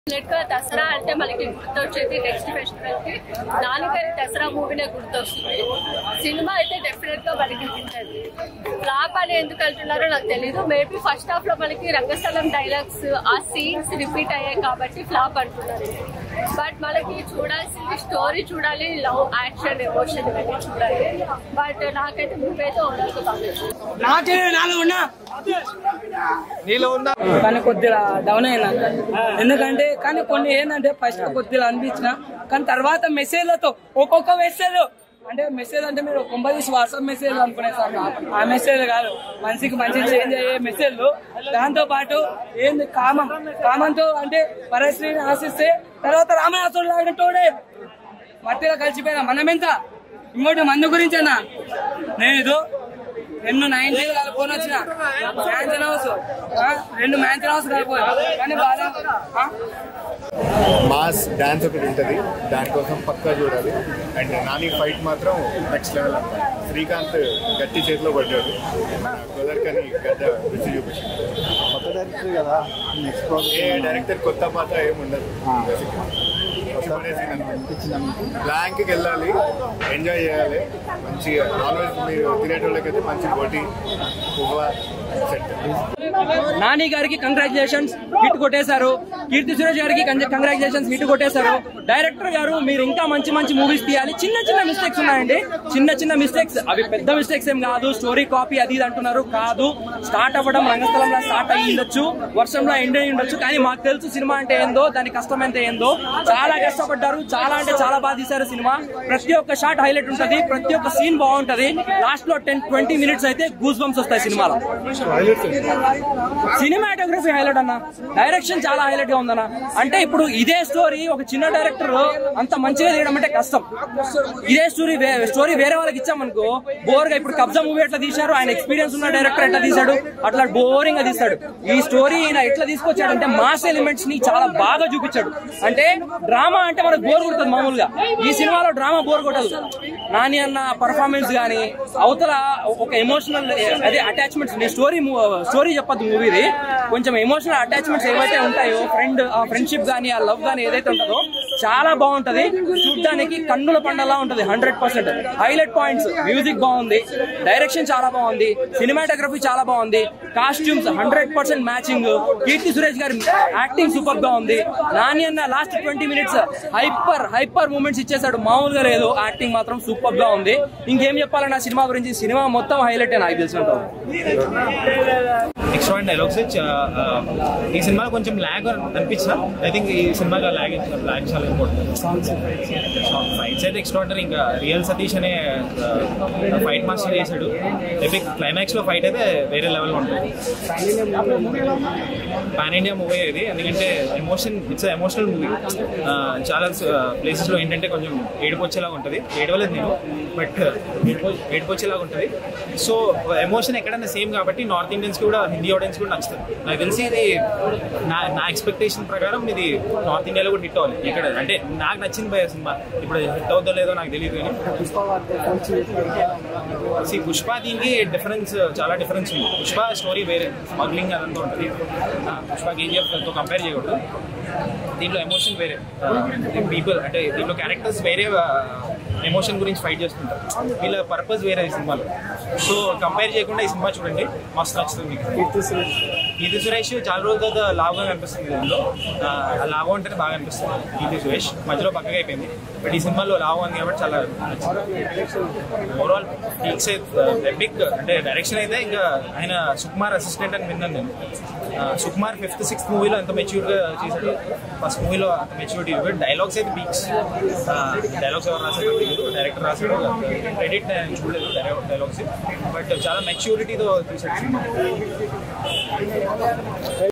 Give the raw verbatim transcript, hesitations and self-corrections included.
దసరా అంటే మనకి గుర్తొచ్చేది నెక్స్ట్ ఫెస్టివల్ కి నాన్నగారి దసరా మూవీనే గుర్తొస్తుంది. సినిమా అయితే డెఫినెట్ గా మనకి ఉంటుంది. ఫ్లాప్ అని ఎందుకు వెళ్తున్నారో నాకు తెలీదు. మేబీ ఫస్ట్ హాఫ్ లో మనకి రంగస్థలం డైలాగ్స్ ఆ సీన్స్ రిపీట్ అయ్యాయి కాబట్టి ఫ్లాప్ అంటున్నారు. బట్ మనకి చూడాల్సింది స్టోరీ చూడాలి, లవ్, యాక్షన్, ఎమోషన్ ఇవన్నీ చూడాలి. బట్ నాకైతే మూవీ అయితే ఓవరాల్ గా బాగా కానీ కొద్దిగా డౌన్ అయినా ఎందుకంటే కానీ కొన్ని ఏంటంటే ఫస్ట్ కొద్దిగా అనిపించిన కానీ తర్వాత మెసేజ్లతో ఒక్కొక్క మెసేజ్ అంటే మెసేజ్ అంటే మీరు కొంపదీసి వాట్సాప్ మెసేజ్ అనుకునే సార్ ఆ మెసేజ్ కాదు, మనిషికి మంచి చేంజ్ అయ్యే మెసేజ్లు. దాంతో పాటు ఏంది కామం కామంతో అంటే పరిస్థితిని ఆశిస్తే తర్వాత రామనాథుడు లాగినోడే మట్టిలో కలిసిపోయినా మనమెంత. ఇంకోటి మందు గురించేనా నేను రెండు నైన్టీ కలుపుకొని వచ్చిన మ్యాన్షన్ హౌస్ రెండు మ్యాన్షన్ హౌస్ కలిపోయి కానీ బాగా మాస్ డాన్స్ ఒకటి ఉంటుంది, దానికోసం పక్కా చూడాలి. అండ్ నాని ఫైట్ మాత్రం నెక్స్ట్ లెవెల్ అంటారు. శ్రీకాంత్ గట్టి చేతిలో పడ్డాడు, గోదర్కని గడ్డ రుచి చూపించాడు. కొత్త డైరెక్టర్ కదా, నెక్స్ట్ ఏ డైరెక్టర్ కొత్త పాత ఏముండదు, బ్లాంక్కి వెళ్ళాలి, ఎంజాయ్ చేయాలి మంచిగా. నాన్ వెజ్ మీరు తినేటోళ్ళకైతే మంచి బోటి పువ్వ సెట్. నాని గారికి కంగ్రాచులేషన్స్, హిట్ కొట్టేశారు. కీర్తి సురేష్ గారికి కంగ్రాచులేషన్స్, హిట్ కొట్టేశారు. డైరెక్టర్ గారు మీరు ఇంకా మంచి మంచి మూవీస్ తీయాలి. చిన్న చిన్న మిస్టేక్స్ ఉన్నాయండి, చిన్న చిన్న మిస్టేక్స్, అవి పెద్ద మిస్టేక్స్ ఏం కాదు. స్టోరీ కాపీ అది ఇది అంటున్నారు, కాదు. స్టార్ట్ అవ్వడం రంగస్థలంలో స్టార్ట్ అయ్యి ఉండొచ్చు, వర్షంలో ఎండ్ అయ్యి ఉండొచ్చు, కానీ మాకు తెలుసు సినిమా అంటే ఏందో, దాని కష్టం ఎంత ఏందో. చాలా కష్టపడ్డారు, చాలా అంటే చాలా బాగా తీశారు సినిమా. ప్రతి ఒక్క షాట్ హైలైట్ ఉంటది, ప్రతి ఒక్క సీన్ బాగుంటది. లాస్ట్ లో టెన్ ట్వంటీ మినిట్స్ అయితే గూస్ బంప్స్ వస్తాయి సినిమాలో. సినిమాటోగ్రఫీ హైలైట్ అన్న, డైరెక్షన్ చాలా హైలైట్ గా ఉందన్న. అంటే ఇప్పుడు ఇదే స్టోరీ ఒక చిన్న డైరెక్టర్ అంత మంచిగా తీయడం అంటే కష్టం. ఇదే స్టోరీ స్టోరీ వేరే వాళ్ళకి ఇచ్చామనుకో బోర్ గా. ఇప్పుడు కబ్జా మూవీ ఎట్లా తీశారు, ఆయన ఎక్స్పీరియన్స్ ఉన్న డైరెక్టర్ ఎట్లా తీశాడు, అట్లా బోరింగ్ గా తీస్తాడు. ఈ స్టోరీ ఈయన ఎట్లా తీసుకొచ్చాడు అంటే మాస్ ఎలిమెంట్స్ ని చాలా బాగా చూపించాడు. అంటే డ్రామా అంటే మనకు బోర్ కొడుతుంది మామూలుగా, ఈ సినిమాలో డ్రామా బోర్ కొట్టదు. నాని అన్న పర్ఫార్మెన్స్ గానీ, అవతల ఒక ఎమోషనల్ అదే అటాచ్మెంట్స్, స్టోరీ స్టోరీ చెప్పద్దు మూవీది, కొంచెం ఎమోషనల్ అటాచ్మెంట్స్ ఏవైతే ఉంటాయో, ఫ్రెండ్ ఆ ఫ్రెండ్షిప్ గానీ ఆ లవ్ గానీ ఏదైతే ఉంటుందో చాలా బాగుంటది. చూడ్డానికి కన్నుల పండలా ఉంటది. Hundred percent highlight points. Music బాగుంది, డైరెక్షన్ చాలా బాగుంది, సినిమాటోగ్రఫీ చాలా బాగుంది, costumes hundred percent matching. Keerthy Suresh గారి యాక్టింగ్ సూపర్ గా ఉంది. నాని అన్న last twenty minutes hyper hyper moments ఇచ్చేసాడు, మామూలుగా లేదు. యాక్టింగ్ మాత్రం సూపర్ గా ఉంది. ఇంకేం చెప్పాలన్న సినిమా గురించి, సినిమా మొత్తం హైలైట్ నాకు తెలిసినంత. ఎక్స్ట్రాండ్ డైలాగ్స్ ఈ సినిమాలో కొంచెం ల్యాగ్ అనిపించిన. ఐ థింక్ ఈ సినిమాలో ల్యాగ్ ల్యాగ్ చాలా ఇంపార్టెంట్. ఫైట్స్ అయితే ఎక్స్ట్రాండరీ. ఇంకా రియల్ సతీష్ అనే ఫైట్ మాస్టర్ చేశాడు. ఎపిక్ క్లైమాక్స్ లో ఫైట్ అయితే వేరే లెవెల్ ఉంటుంది. పాన్ ఇండియా మూవీ ఇది, ఎందుకంటే ఎమోషన్ ఇట్స్ ఎమోషనల్ మూవీ. చాలా ప్లేసెస్ లో ఏంటంటే కొంచెం ఏడుపు వచ్చేలాగా ఉంటుంది. ఏడవలేదు నేను, బట్ ఏడుపు ఏడుపు వచ్చేలాగా ఉంటుంది. సో ఎమోషన్ ఎక్కడైనా సేమ్ కాబట్టి నార్త్ ఇండియన్స్ కూడా హిందీ ఆడియన్స్ కూడా నచ్చుతుంది. నాకు తెలిసి ఇది నా నా ఎక్స్పెక్టేషన్ ప్రకారం ఇది నార్త్ ఇండియాలో కూడా హిట్ అవ్వాలి. ఇక్కడ అంటే నాకు నచ్చింది భయ సినిమా. ఇప్పుడు హిట్ అవుతుందో లేదో నాకు తెలియదు, కానీ పుష్ప దీనికి డిఫరెన్స్ చాలా డిఫరెన్స్ ఉంది. పుష్ప స్టోరీ వేరే, స్మగ్లింగ్ అదంతా ఉంటుంది. పుష్ప కేజీఎఫ్తో కంపేర్ చేయకూడదు. దీంట్లో ఎమోషన్ వేరే, పీపుల్ అంటే దీంట్లో క్యారెక్టర్స్ వేరే ఎమోషన్ గురించి ఫైట్ చేస్తుంటారు. వీళ్ళ పర్పస్ వేరే ఈ సినిమాలో. సో కంపేర్ చేయకుండా ఈ సినిమా చూడండి, మస్తు నచ్చుతుంది మీకు. కీర్తి సురేష్ చాలా రోజుల తర్వాత లావుగా కనిపిస్తుంది. దీనిలో లావు అంటేనే బాగా అనిపిస్తుంది. కీర్తి సురేష్ మధ్యలో పక్కగా అయిపోయింది, బట్ ఈ సినిమాలో లావు ఉంది కాబట్టి చాలా ఓవరాల్ పీక్స్ ఎపిక్. అంటే డైరెక్షన్ అయితే ఇంకా ఆయన సుకుమార్ అసిస్టెంట్ అని విన్నాను నేను. సుకుమార్ ఫిఫ్త్ సిక్స్త్ మూవీలో ఎంత మెచ్యూర్గా చేశాడు, ఫస్ట్ మూవీలో అంత మెచ్యూరిటీ. డైలాగ్స్ అయితే పీక్స్. డైలాగ్స్ ఎవరు రాశాడు, డైరెక్టర్ రాశాడు, క్రెడిట్ నేను చూడలేదు డైలాగ్స్, బట్ చాలా మెచ్యూరిటీతో తీసాడు సినిమా.